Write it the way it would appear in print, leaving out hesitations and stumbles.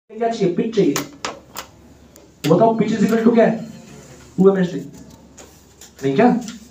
क्या चाहिए? पिच चाहिए। बताओ पिच इज इक्वल टू क्या है? 2 mHd नहीं क्या?